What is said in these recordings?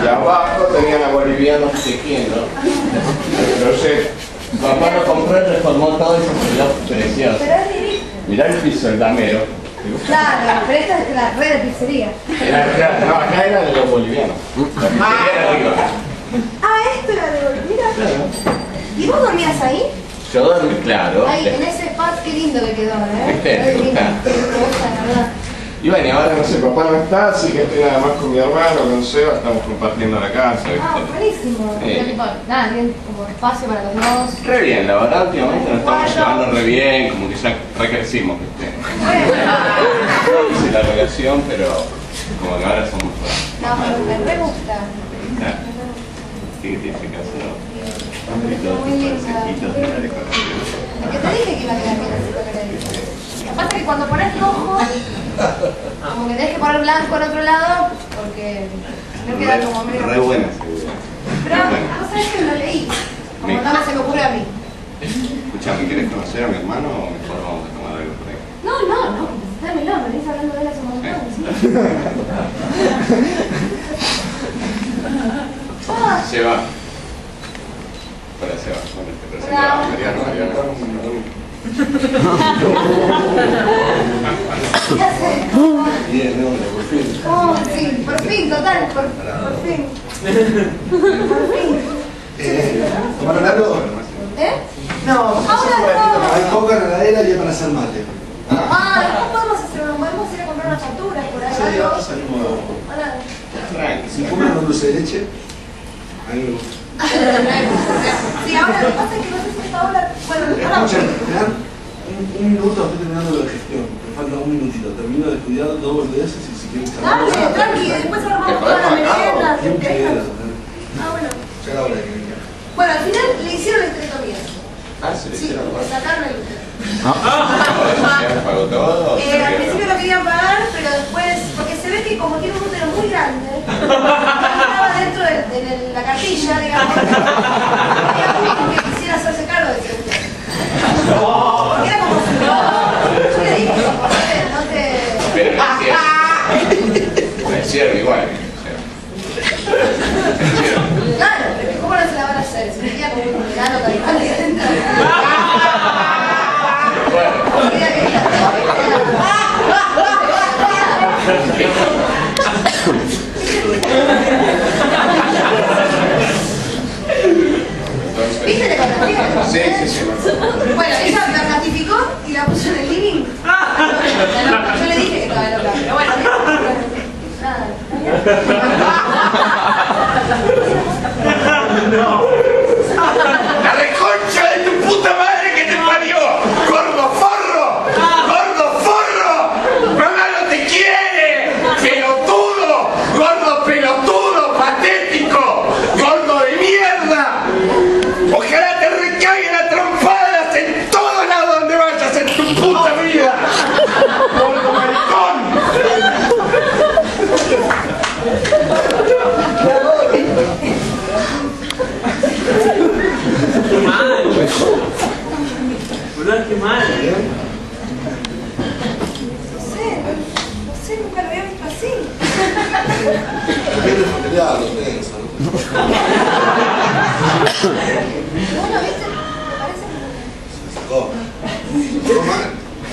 Y abajo tenían a bolivianos tejiendo. Entonces, papá lo compró y reformó todo y se quedó precioso. Mirá el piso, el damero. Claro, pero esta es la red de pizzería. No, acá era de los bolivianos. La pizzería era arriba. Ah, esto era de Bolivia. Claro. ¿Y vos dormías ahí? Yo dormí, claro. Ahí, en ese pad, qué lindo que quedó, ¿Viste? Qué lindo. Me gusta, la verdad. Y bueno, y ahora no sé, papá no está, así que estoy nada más con mi hermano, con Seba, estamos compartiendo la casa. ¿Viste? Ah, buenísimo. Nada, bien como espacio para los dos. Re bien, la verdad, últimamente nos estamos llevando re bien, como que ya recrecimos, ¿viste? No hice la relación, pero como que ahora somos No, pero me re gusta. Sí, que tiene que hacer, ¿no? Muy linda. De la decoración. Que te dije que iba a quedar bien así coloradito. Aparte que cuando pones rojo, como que tenés que poner blanco al otro lado, porque no queda como medio... Re buena seguridad. Pero vos sabés que lo leí, como nada más se me ocurre a mí. Escuchame, ¿querés conocer a mi hermano o mejor vamos a tomar algo por ahí? No, dámelo, me venís hablando de él hace un montón, ¿sí? Seba. Hola, Seba. Bueno, te presento a Mariano. Bien, no, por fin. Oh, sí, por fin, total, por fin. Por fin. ¿Tomaron algo? ¿Eh? No, Ahora no. hay coca en la heladera y es para hacer mate. Ah, ¿cómo podemos hacer? ¿Podemos ir a comprar unas facturas por ahí? Sí, algo? ahora salimos a... Hola. Si comen un dulce de leche, a mí me gusta. Sí, ahora lo que pasa es que no sé si esta hora... Bueno, ahora... Escuchen, me dan un minuto, estoy terminando la gestión. Me falta un minutito. Termino de estudiar 2 boludeces y si quieren charlar. Dale, tranqui, después armamos todas las meriendas. ¿Quién quiere? Ah, bueno. Ya era hora de que venga. Bueno, al final le hicieron la esterectomía. Ah, se le Sí, hicieron le más. sacaron el útero. ¿Ya pagó todo? Al principio lo querían pagar, pero después, porque se ve que como tiene un útero muy grande, estaba dentro de la cartilla, digamos, había uno que quisiera hacerse cargo de ese útero. Porque era como si no, yo le dije, no te... Pero no es cierto. No es cierto, igual. Claro, pero ¿cómo no se la van a hacer? Se metía como un verano caníbal ahí adentro. ¿Viste la ecografía? Sí. Bueno, ella la ratificó y la puso en el living. Yo le dije que estaba loca, pero bueno, nada. ¡La reconcha de tu puta madre que te parió! ¡Gordo forro! ¡Gordo forro! ¡Mamá no te quiere! ¡Pelotudo! ¡Gordo pelotudo! ¡Patético! ¡Gordo de mierda! ¡Ojalá te recaigan a trompadas en todos lados donde vayas en tu puta vida! ¡Gordo maricón! ¡Qué mal! ¿Verdad? ¡Qué mal! No sé, nunca lo había visto así. Gente familiar, lo tenso. Bueno, ¿viste? ¿Te parece? Se sacó. Todo mal.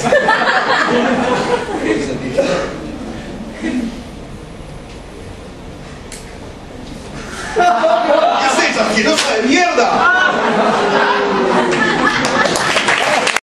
¿Qué sentiste? ¿Qué es eso, asquerosa de mierda?